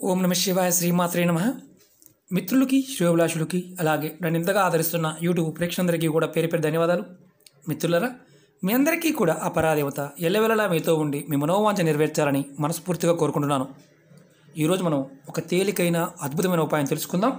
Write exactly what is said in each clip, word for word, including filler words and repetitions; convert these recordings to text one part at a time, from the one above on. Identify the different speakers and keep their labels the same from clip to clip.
Speaker 1: ఓం నమ శివాయ శ్రీమాత్రే నమ. మిత్రులకి శ్రేయోభిలాషులకి అలాగే నన్ను ఇంతగా ఆదరిస్తున్న యూట్యూబ్ ప్రేక్షకులందరికీ కూడా పేరు పేరు ధన్యవాదాలు. మిత్రులరా, మీ అందరికీ కూడా ఆ పరాదేవత ఎల్లవెల్లలా మీతో ఉండి మీ మనోవాంఛ నెరవేర్చాలని మనస్ఫూర్తిగా కోరుకుంటున్నాను. ఈరోజు మనం ఒక తేలికైన అద్భుతమైన ఉపాయం తెలుసుకుందాం.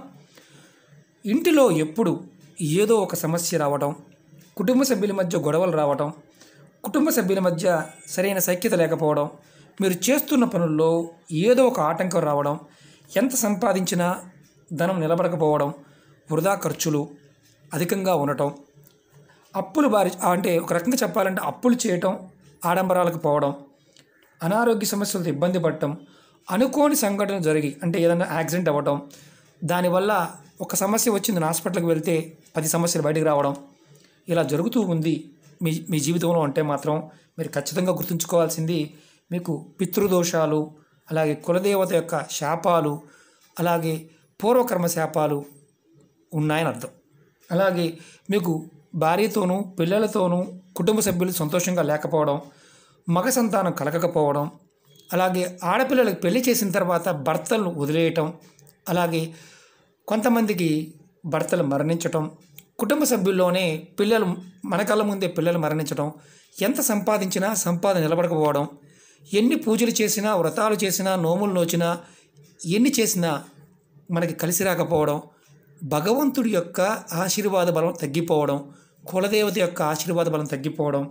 Speaker 1: ఇంటిలో ఎప్పుడు ఏదో ఒక సమస్య రావటం, కుటుంబ సభ్యుల మధ్య గొడవలు రావటం, కుటుంబ సభ్యుల మధ్య సరైన సఖ్యత లేకపోవడం, మీరు చేస్తున్న పనుల్లో ఏదో ఒక ఆటంకం రావడం, ఎంత సంపాదించినా ధనం నిలబడకపోవడం, వృధా ఖర్చులు అధికంగా ఉండటం, అప్పులు బారి అంటే ఒక రకంగా చెప్పాలంటే అప్పులు చేయటం, ఆడంబరాలకు పోవడం, అనారోగ్య సమస్యలతో ఇబ్బంది పడటం, అనుకోని సంఘటన జరిగి అంటే ఏదైనా యాక్సిడెంట్ అవ్వటం, దానివల్ల ఒక సమస్య వచ్చింది హాస్పిటల్కి వెళ్తే పది సమస్యలు బయటికి రావడం, ఇలా జరుగుతూ ఉంది మీ మీ జీవితంలో అంటే మాత్రం మీరు ఖచ్చితంగా గుర్తుంచుకోవాల్సింది మీకు పితృదోషాలు, అలాగే కులదేవత యొక్క శాపాలు, అలాగే పూర్వకర్మ శాపాలు ఉన్నాయని అర్థం. అలాగే మీకు భార్యతోనూ పిల్లలతోనూ కుటుంబ సభ్యులు సంతోషంగా లేకపోవడం, మగ సంతానం కలగకపోవడం, అలాగే ఆడపిల్లలకు పెళ్లి చేసిన తర్వాత భర్తలను వదిలేయటం, అలాగే కొంతమందికి భర్తలు మరణించటం, కుటుంబ సభ్యుల్లోనే పిల్లలు మన కళ్ళ ముందే పిల్లలు మరణించడం, ఎంత సంపాదించినా సంపాదన నిలబడకపోవడం, ఎన్ని పూజలు చేసినా వ్రతాలు చేసినా నోములు నోచినా ఎన్ని చేసినా మనకి కలిసి రాకపోవడం, భగవంతుడి యొక్క ఆశీర్వాద బలం తగ్గిపోవడం, కులదేవత యొక్క ఆశీర్వాద బలం తగ్గిపోవడం,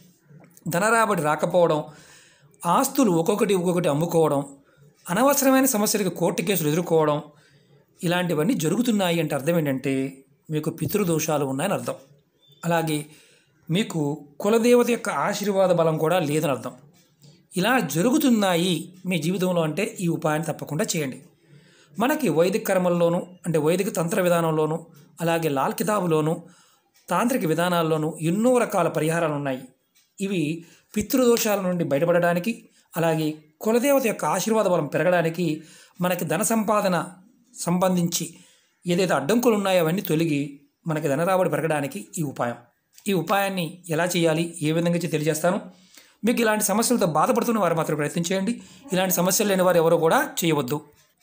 Speaker 1: ధనరాబడి రాకపోవడం, ఆస్తులు ఒక్కొక్కటి ఒక్కొక్కటి అమ్ముకోవడం, అనవసరమైన సమస్యలకు కోర్టు కేసులు ఎదుర్కోవడం, ఇలాంటివన్నీ జరుగుతున్నాయి అంటే అర్థం ఏంటంటే మీకు పితృదోషాలు ఉన్నాయని అర్థం. అలాగే మీకు కులదేవత యొక్క ఆశీర్వాద బలం కూడా లేదని అర్థం. ఇలా జరుగుతున్నాయి మీ జీవితంలో అంటే ఈ ఉపాయాన్ని తప్పకుండా చేయండి. మనకి వైదిక కర్మల్లోనూ అంటే వైదిక తంత్ర విధానంలోనూ అలాగే లాల్ కితాబులోనూ తాంత్రిక విధానాల్లోనూ ఎన్నో రకాల పరిహారాలు ఉన్నాయి. ఇవి పితృదోషాల నుండి బయటపడడానికి, అలాగే కులదేవత యొక్క ఆశీర్వాద బలం పెరగడానికి, మనకి ధన సంపాదన సంబంధించి ఏదైతే అడ్డంకులు ఉన్నాయో అవన్నీ తొలగి మనకి ధన రాబడి పెరగడానికి ఈ ఉపాయం. ఈ ఉపాయాన్ని ఎలా చేయాలి, ఏ విధంగా తెలియజేస్తాను. మీకు ఇలాంటి సమస్యలతో బాధపడుతున్న వారు మాత్రం ప్రయత్నం చేయండి. ఇలాంటి సమస్యలు లేని వారు ఎవరో కూడా చేయవద్దు.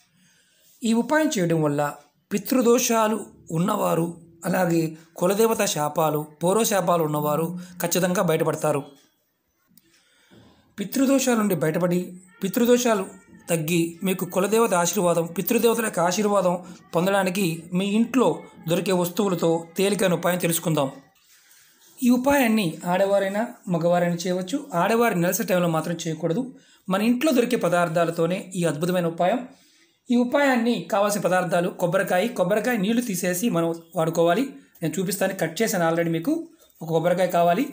Speaker 1: ఈ ఉపాయం చేయడం వల్ల పితృదోషాలు ఉన్నవారు, అలాగే కులదేవత శాపాలు పూర్వశాపాలు ఉన్నవారు ఖచ్చితంగా బయటపడతారు. పితృదోషాల నుండి బయటపడి పితృదోషాలు తగ్గి మీకు కులదేవత ఆశీర్వాదం, పితృదేవతల యొక్క ఆశీర్వాదం పొందడానికి మీ ఇంట్లో దొరికే వస్తువులతో తేలికైన ఉపాయం తెలుసుకుందాం. ఈ ఉపాయాన్ని ఆడవారైనా మగవారైనా చేయవచ్చు. ఆడవారి నెలసరి టైంలో మాత్రం చేయకూడదు. మన ఇంట్లో దొరికే పదార్థాలతోనే ఈ అద్భుతమైన ఉపాయం. ఈ ఉపాయాన్ని కావాల్సిన పదార్థాలు కొబ్బరికాయ కొబ్బరికాయ నీళ్లు తీసేసి మనం వాడుకోవాలి. నేను చూపిస్తాను, కట్ చేశాను ఆల్రెడీ. మీకు ఒక కొబ్బరికాయ కావాలి.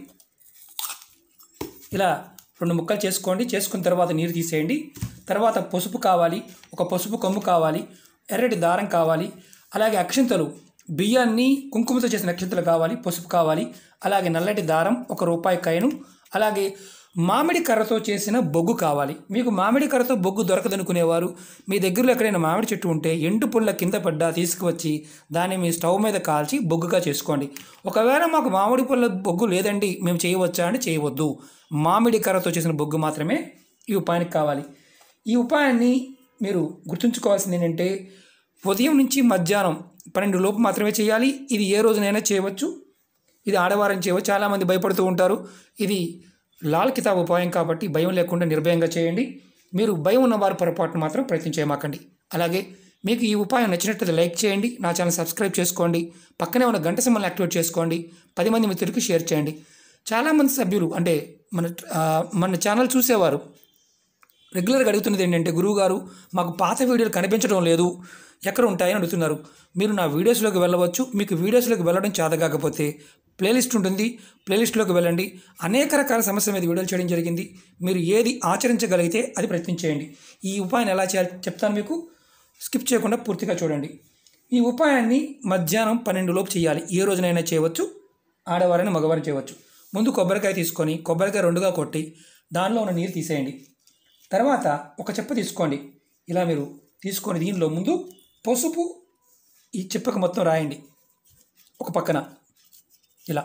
Speaker 1: ఇలా రెండు ముక్కలు చేసుకోండి. చేసుకున్న తర్వాత నీరు తీసేయండి. తర్వాత పసుపు కావాలి, ఒక పసుపు కొమ్ము కావాలి, ఎర్రటి దారం కావాలి, అలాగే అక్షింతలు, బియ్యాన్ని కుంకుమతో చేసిన అక్షింతలు కావాలి, పసుపు కావాలి, అలాగే నల్లటి దారం, ఒక రూపాయి కాయను, అలాగే మామిడి కర్రతో చేసిన బొగ్గు కావాలి. మీకు మామిడి కర్రతో బొగ్గు దొరకదనుకునేవారు మీ దగ్గరలో ఎక్కడైనా మామిడి చెట్టు ఉంటే ఎండు పుల్ల కింద పడ్డా తీసుకువచ్చి దాన్ని మీ స్టవ్ మీద కాల్చి బొగ్గుగా చేసుకోండి. ఒకవేళ మాకు మామిడి పుల్ల బొగ్గు లేదండి మేము చేయవచ్చా అంటే చేయవద్దు. మామిడి కర్రతో చేసిన బొగ్గు మాత్రమే ఈ ఉపాయానికి కావాలి. ఈ ఉపాయాన్ని మీరు గుర్తుంచుకోవాల్సింది ఏంటంటే ఉదయం నుంచి మధ్యాహ్నం పన్నెండు లోపు మాత్రమే చేయాలి. ఇది ఏ రోజునైనా చేయవచ్చు. ఇది ఆడవారం చేయవచ్చు. చాలామంది భయపడుతూ ఉంటారు. ఇది లాల్ కితాబ్ ఉపాయం కాబట్టి భయం లేకుండా నిర్భయంగా చేయండి. మీరు భయం ఉన్నవారు పొరపాటును మాత్రం ప్రయత్నం చేయమాకండి. అలాగే మీకు ఈ ఉపాయం నచ్చినట్లయితే లైక్ చేయండి, నా ఛానల్ సబ్స్క్రైబ్ చేసుకోండి, పక్కనే ఉన్న గంట సింబల్ని యాక్టివేట్ చేసుకోండి, పది మంది మిత్రులకి షేర్ చేయండి. చాలామంది సభ్యులు అంటే మన మన ఛానల్ చూసేవారు రెగ్యులర్గా అడుగుతున్నది ఏంటంటే, గురువుగారు మాకు పాత వీడియోలు కనిపించడం లేదు, ఎక్కడ ఉంటాయని అడుగుతున్నారు. మీరు నా వీడియోస్లోకి వెళ్ళవచ్చు. మీకు వీడియోస్లోకి వెళ్ళడం చేతకాకపోతే ప్లేలిస్ట్ ఉంటుంది, ప్లేలిస్ట్లోకి వెళ్ళండి. అనేక రకాల సమస్యల మీద వీడియోలు చేయడం జరిగింది. మీరు ఏది ఆచరించగలిగితే అది ప్రయత్నించేయండి. ఈ ఉపాయాన్ని ఎలా చేయాలి చెప్తాను మీకు. స్కిప్ చేయకుండా పూర్తిగా చూడండి. ఈ ఉపాయాన్ని మధ్యాహ్నం పన్నెండు లోపు చేయాలి. ఏ రోజునైనా చేయవచ్చు. ఆడవారైనా మగవారిని చేయవచ్చు. ముందు కొబ్బరికాయ తీసుకొని కొబ్బరికాయ రెండుగా కొట్టి దానిలో ఉన్న నీరు తీసేయండి. తర్వాత ఒక చెప్ప తీసుకోండి. ఇలా మీరు తీసుకొని దీనిలో ముందు పసుపు ఈ చెప్పకు మొత్తం రాయండి. ఒక పక్కన ఇలా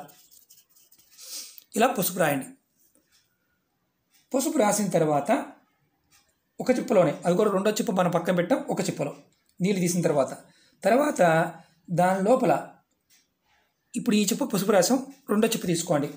Speaker 1: ఇలా పసుపు రాయండి. పసుపు రాసిన తర్వాత ఒక చిప్పలోనే, అది కూడా రెండో చిప్ప మనం పక్కన పెట్టాం, ఒక చిప్పలో నీళ్ళు తీసిన తర్వాత తర్వాత దాని లోపల ఇప్పుడు ఈ చిప్ప పసుపు రాసాం, రెండో చిప్ప తీసుకోండి.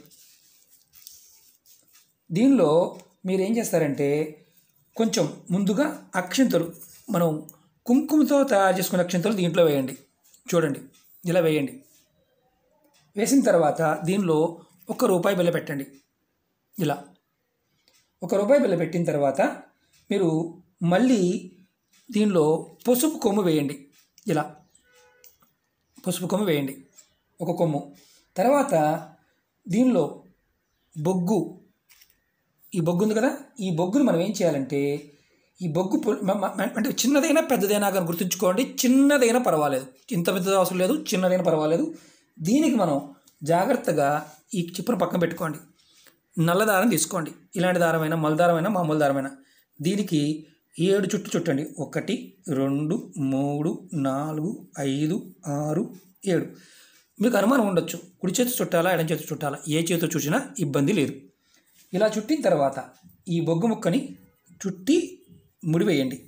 Speaker 1: దీనిలో మీరు ఏం చేస్తారంటే కొంచెం ముందుగా అక్షింతలు, మనం కుంకుమతో తయారు చేసుకునే అక్షింతలు దీంట్లో వేయండి. చూడండి, ఇలా వేయండి. వేసిన తర్వాత దీనిలో ఒక రూపాయి బిళ్ళ పెట్టండి. ఇలా ఒక రూపాయి బిళ్ళ పెట్టిన తర్వాత మీరు మళ్ళీ దీనిలో పసుపు కొమ్ము వేయండి. ఇలా పసుపు కొమ్ము వేయండి, ఒక కొమ్ము. తర్వాత దీనిలో బొగ్గు, ఈ బొగ్గు ఉంది కదా, ఈ బొగ్గును మనం ఏం చేయాలంటే ఈ బొగ్గు అంటే చిన్నదైనా పెద్దదైనా కానీ గుర్తుంచుకోండి, చిన్నదైనా పర్వాలేదు, ఇంత పెద్దది అవసరం లేదు, చిన్నదైనా పర్వాలేదు. దీనికి మనం జాగ్రత్తగా ఈ చిప్పను పక్కన పెట్టుకోండి. నల్ల దారం తీసుకోండి, ఇలాంటి దారమైనా మలదారమైనా మామూలు దారమైనా. దీనికి ఏడు చుట్టు చుట్టండి. ఒకటి, రెండు, మూడు, నాలుగు, ఐదు, ఆరు, ఏడు. మీకు అనుమానం ఉండొచ్చు, కుడి చేతి చుట్టాలా ఎడం చేతి చుట్టాలా, ఏ చేతితో చూసినా ఇబ్బంది లేదు. ఇలా చుట్టిన తర్వాత ఈ బొగ్గు ముక్కని చుట్టి ముడివేయండి.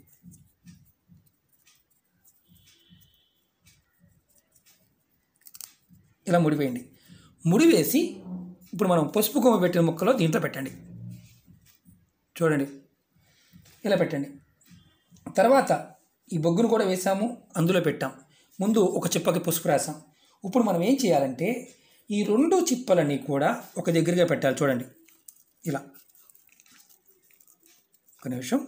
Speaker 1: ఇలా ముడివేయండి. ముడివేసి ఇప్పుడు మనం పసుపు కొమ్మ పెట్టిన ముక్కలో దీంట్లో పెట్టండి. చూడండి, ఇలా పెట్టండి. తర్వాత ఈ బొగ్గును కూడా వేసాము, అందులో పెట్టాం. ముందు ఒక చిప్పకి పసుపు రాసాం. ఇప్పుడు మనం ఏం చేయాలంటే ఈ రెండు చిప్పలని కూడా ఒక దగ్గరగా పెట్టాలి. చూడండి, ఇలా. ఒక నిమిషం,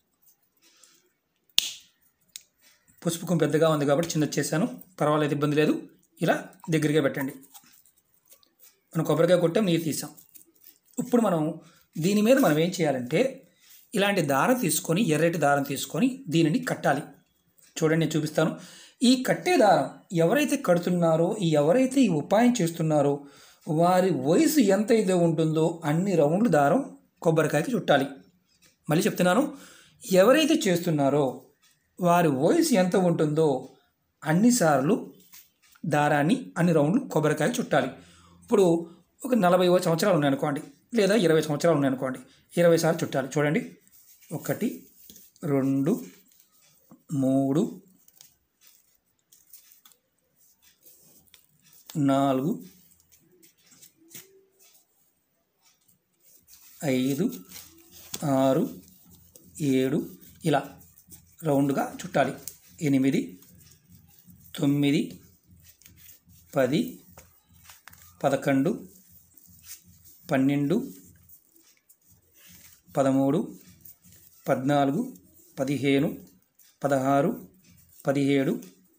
Speaker 1: పసుపు కొమ్మ పెద్దగా ఉంది కాబట్టి చిన్నది చేశాను, పర్వాలేదు, ఇబ్బంది లేదు. ఇలా దగ్గరగా పెట్టండి. మనం కొబ్బరికాయ కొట్టాం, నీరు తీసాం. ఇప్పుడు మనం దీని మీద మనం ఏం చేయాలంటే ఇలాంటి దారం తీసుకొని, ఎర్రటి దారం తీసుకొని దీనిని కట్టాలి. చూడండి, నేను చూపిస్తాను. ఈ కట్టే దారం ఎవరైతే కడుతున్నారో, ఈ ఎవరైతే ఈ ఉపాయం చేస్తున్నారో వారి వయసు ఎంత అయితే ఉంటుందో అన్ని రౌండ్లు దారం కొబ్బరికాయకి చుట్టాలి. మళ్ళీ చెప్తున్నాను, ఎవరైతే చేస్తున్నారో వారి వయసు ఎంత ఉంటుందో అన్నిసార్లు దారాన్ని అన్ని రౌండ్లు కొబ్బరికాయకి చుట్టాలి. ఇప్పుడు ఒక నలభై సంవత్సరాలు ఉన్నాయనుకోండి, లేదా ఇరవై సంవత్సరాలు ఉన్నాయనుకోండి, ఇరవై సార్లు చుట్టాలి. చూడండి, ఒకటి, రెండు, మూడు, నాలుగు, ఐదు, ఆరు, ఏడు, ఇలా రౌండ్గా చుట్టాలి. ఎనిమిది, తొమ్మిది, పది, పదకొండు, పన్నెండు, పదమూడు, పద్నాలుగు, పదిహేను, పదహారు, పదిహేడు,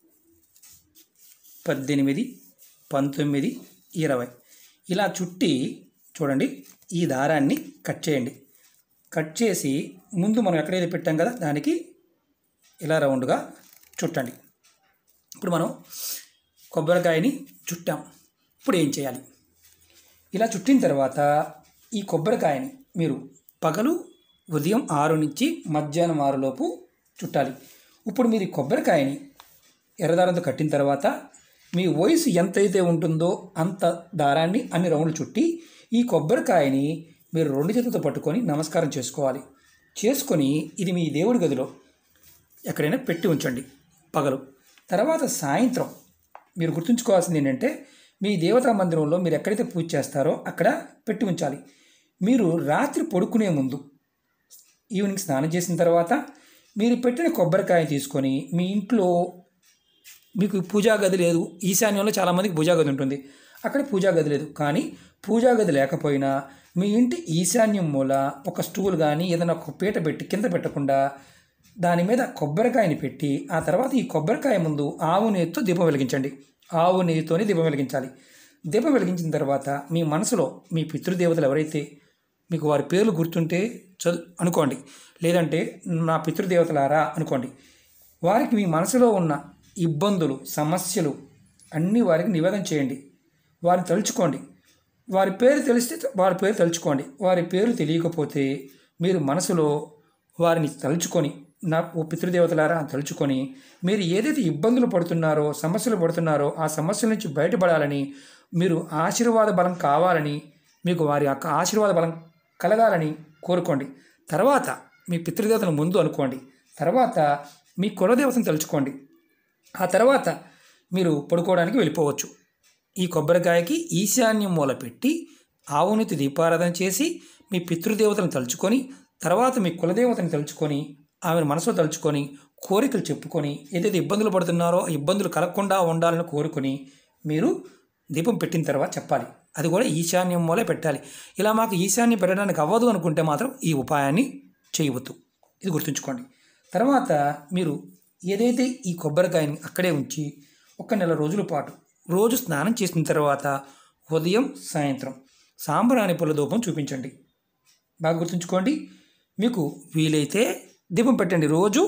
Speaker 1: పద్దెనిమిది, పంతొమ్మిది, ఇరవై. ఇలా చుట్టి చూడండి, ఈ దారాన్ని కట్ చేయండి. కట్ చేసి ముందు మనం ఎక్కడైతే పెట్టాం కదా దానికి ఇలా రౌండ్గా చుట్టండి. ఇప్పుడు మనం కొబ్బరికాయని చుట్టాం. ఇప్పుడు ఏం చేయాలి? ఇలా చుట్టిన తర్వాత ఈ కొబ్బరికాయని మీరు పగలు ఉదయం ఆరు నుంచి మధ్యాహ్నం ఆరులోపు చుట్టాలి. ఇప్పుడు మీరు ఈ కొబ్బరికాయని ఎర్రదారంతో కట్టిన తర్వాత మీ వయసు ఎంతైతే ఉంటుందో అంత దారాన్ని అన్ని రౌండ్లు చుట్టి ఈ కొబ్బరికాయని మీరు రెండు చేతులతో పట్టుకొని నమస్కారం చేసుకోవాలి. చేసుకొని ఇది మీ దేవుడి గదిలో ఎక్కడైనా పెట్టి ఉంచండి పగలు. తర్వాత సాయంత్రం మీరు గుర్తుంచుకోవాల్సింది ఏంటంటే మీ దేవతా మందిరంలో మీరు ఎక్కడైతే పూజ చేస్తారో అక్కడ పెట్టి ఉంచాలి. మీరు రాత్రి పడుకునే ముందు ఈవినింగ్ స్నానం చేసిన తర్వాత మీరు పెట్టిన కొబ్బరికాయ తీసుకొని మీ ఇంట్లో మీకు పూజా గది లేదు, ఈశాన్యంలో చాలామందికి పూజా గది ఉంటుంది, అక్కడ పూజా గది లేదు, కానీ పూజా గది లేకపోయినా మీ ఇంటి ఈశాన్యం మూల ఒక స్టూల్ కానీ ఏదైనా ఒక పీట పెట్టి కింద పెట్టకుండా దాని మీద కొబ్బరికాయని పెట్టి ఆ తర్వాత ఈ కొబ్బరికాయ ముందు ఆవు నెయ్యితో దీపం వెలిగించండి. ఆవు నెయ్యితోనే దీపం వెలిగించాలి. దీపం వెలిగించిన తర్వాత మీ మనసులో మీ పితృదేవతలు ఎవరైతే మీకు వారి పేర్లు గుర్తుంటే చదువు అనుకోండి, లేదంటే నా పితృదేవతలారా అనుకోండి. వారికి మీ మనసులో ఉన్న ఇబ్బందులు సమస్యలు అన్నీ వారికి నివేదన చేయండి. వారిని తలుచుకోండి. వారి పేరు తెలిస్తే వారి పేరు తలుచుకోండి. వారి పేరు తెలియకపోతే మీరు మనసులో వారిని తలుచుకొని నా ఓ పితృదేవతలారా అని తలుచుకొని మీరు ఏదైతే ఇబ్బందులు పడుతున్నారో సమస్యలు పడుతున్నారో ఆ సమస్యల నుంచి బయటపడాలని, మీరు ఆశీర్వాద బలం కావాలని, మీకు వారి యొక్క ఆశీర్వాద బలం కలగాలని కోరుకోండి. తర్వాత మీ పితృదేవతను ముందు అనుకోండి. తర్వాత మీ కులదేవతను తలుచుకోండి. ఆ తర్వాత మీరు పడుకోవడానికి వెళ్ళిపోవచ్చు. ఈ కొబ్బరికాయకి ఈశాన్యం మూల పెట్టి ఆవునితి దీపారాధన చేసి మీ పితృదేవతను తలుచుకొని తర్వాత మీ కులదేవతను తలుచుకొని ఆమెను మనసులో తలుచుకొని కోరికలు చెప్పుకొని ఏదైతే ఇబ్బందులు పడుతున్నారో ఆ ఇబ్బందులు కలగకుండా ఉండాలని కోరుకొని మీరు దీపం పెట్టిన తర్వాత చెప్పాలి. అది కూడా ఈశాన్యం మూలే పెట్టాలి. ఇలా మాకు ఈశాన్యం పెట్టడానికి అవ్వదు అనుకుంటే మాత్రం ఈ ఉపాయాన్ని చేయవద్దు. ఇది గుర్తుంచుకోండి. తర్వాత మీరు ఏదైతే ఈ కొబ్బరికాయని అక్కడే ఉంచి ఒక నెల రోజుల పాటు రోజు స్నానం చేసిన తర్వాత ఉదయం సాయంత్రం సాంబ్రాణి పుల్ల ధూపం చూపించండి. బాగా గుర్తుంచుకోండి. మీకు వీలైతే దీపం పెట్టండి. రోజు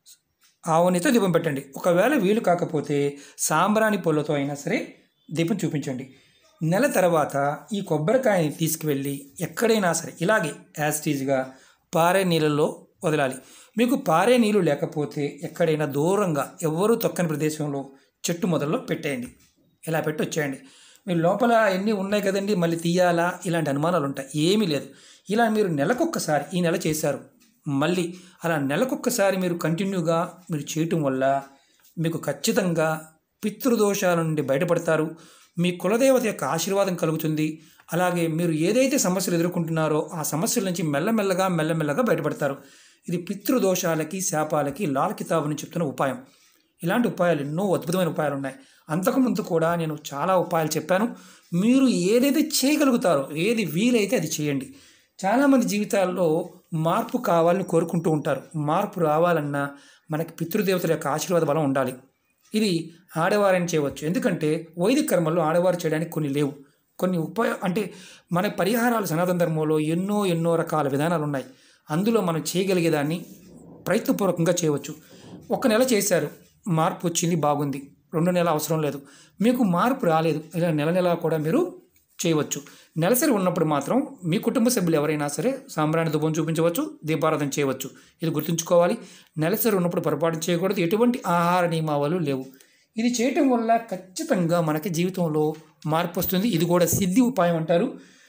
Speaker 1: ఆవునితో దీపం పెట్టండి. ఒకవేళ వీలు కాకపోతే సాంబ్రాణి పుల్లతో అయినా సరే దీపం చూపించండి. నెల తర్వాత ఈ కొబ్బరికాయని తీసుకువెళ్ళి ఎక్కడైనా సరే ఇలాగే యాస్టీజ్గా పారే నీళ్ళల్లో వదలాలి. మీకు పారే నీళ్ళు లేకపోతే ఎక్కడైనా దూరంగా ఎవ్వరూ తొక్కని ప్రదేశంలో చెట్టు మొదల్లో పెట్టేయండి. ఇలా పెట్టి వచ్చేయండి. మీరు లోపల ఎన్ని ఉన్నాయి కదండి, మళ్ళీ తీయాలా, ఇలాంటి అనుమానాలు ఉంటాయి. ఏమీ లేదు. ఇలా మీరు నెలకొక్కసారి ఈ నెల చేశారు, మళ్ళీ అలా నెలకొక్కసారి మీరు కంటిన్యూగా మీరు చేయటం వల్ల మీకు ఖచ్చితంగా పితృదోషాల నుండి బయటపడతారు. మీ కులదేవత యొక్క ఆశీర్వాదం కలుగుతుంది. అలాగే మీరు ఏదైతే సమస్యలు ఎదుర్కొంటున్నారో ఆ సమస్యల నుంచి మెల్లమెల్లగా మెల్లమెల్లగా బయటపడతారు. ఇది పితృదోషాలకి శాపాలకి లాల్ కితాబ్ అని చెప్తున్న ఉపాయం. ఇలాంటి ఉపాయాలు ఎన్నో అద్భుతమైన ఉపాయాలు ఉన్నాయి. అంతకుముందు కూడా నేను చాలా ఉపాయాలు చెప్పాను. మీరు ఏదైతే చేయగలుగుతారో ఏది వీలైతే అది చేయండి. చాలామంది జీవితాల్లో మార్పు కావాలని కోరుకుంటూ ఉంటారు. మార్పు రావాలన్నా మనకి పితృదేవతల యొక్క ఆశీర్వాద బలం ఉండాలి. ఇది ఆడవారని చేయవచ్చు. ఎందుకంటే వైదిక కర్మల్లో ఆడవారు చేయడానికి కొన్ని లేవు. కొన్ని ఉపాయ అంటే మన పరిహారాలు సనాతన ధర్మంలో ఎన్నో ఎన్నో రకాల విధానాలు ఉన్నాయి. అందులో మనం చేయగలిగేదాన్ని ప్రయత్నపూర్వకంగా చేయవచ్చు. ఒక నెల చేశారు, మార్పు వచ్చింది, బాగుంది. రెండు నెలల అవసరం లేదు. మీకు మార్పు రాలేదు, ఇలా నెల నెల కూడా మీరు చేయవచ్చు. నెలసరి ఉన్నప్పుడు మాత్రం మీ కుటుంబ సభ్యులు ఎవరైనా సరే సాంబ్రాణి ధూపం చూపించవచ్చు, దీపారాధన చేయవచ్చు. ఇది గుర్తుంచుకోవాలి. నెలసరి ఉన్నప్పుడు పొరపాటు చేయకూడదు. ఎటువంటి ఆహార నియమాలు లేవు. ఇది చేయటం వల్ల ఖచ్చితంగా మనకి జీవితంలో మార్పు వస్తుంది. ఇది కూడా సిద్ధి ఉపాయం అంటారు.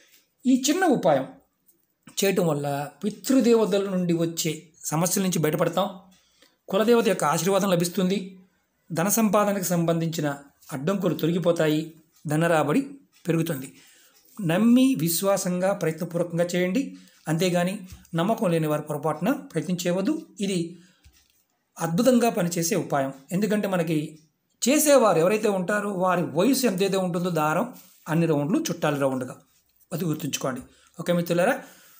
Speaker 1: ఈ చిన్న ఉపాయం చేయటం వల్ల పితృదేవతల నుండి వచ్చే సమస్యల నుంచి బయటపడతాం. కులదేవత యొక్క ఆశీర్వాదం లభిస్తుంది. ధన సంపాదనకు సంబంధించిన అడ్డంకులు తొలగిపోతాయి. ధన రాబడి పెరుగుతుంది. నమ్మి విశ్వాసంగా ప్రయత్నపూర్వకంగా చేయండి. అంతేగాని నమ్మకం లేని వారి పొరపాటున ప్రయత్నం చేయవద్దు. ఇది అద్భుతంగా పనిచేసే ఉపాయం. ఎందుకంటే మనకి చేసేవారు ఎవరైతే ఉంటారో వారి వయసు ఎంతైతే ఉంటుందో దారం అన్ని రౌండ్లు చుట్టాలి రౌండ్గా. అది గుర్తుంచుకోండి. ఓకే మిత్రులారా,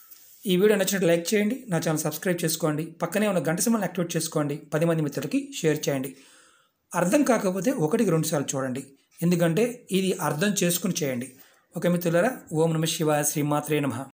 Speaker 1: ఈ వీడియో నచ్చినట్టు లైక్ చేయండి. నా ఛానల్ సబ్స్క్రైబ్ చేసుకోండి. పక్కనే ఉన్న గంట సింబల్ని యాక్టివేట్ చేసుకోండి. పది మంది మిత్రులకి షేర్ చేయండి. అర్థం కాకపోతే ఒకటికి రెండు సార్లు చూడండి. ఎందుకంటే ఇది అర్థం చేసుకుని చేయండి. ఓకే మిత్రులారా, ఓం నమః శివాయ, శ్రీమాత్రే నమః.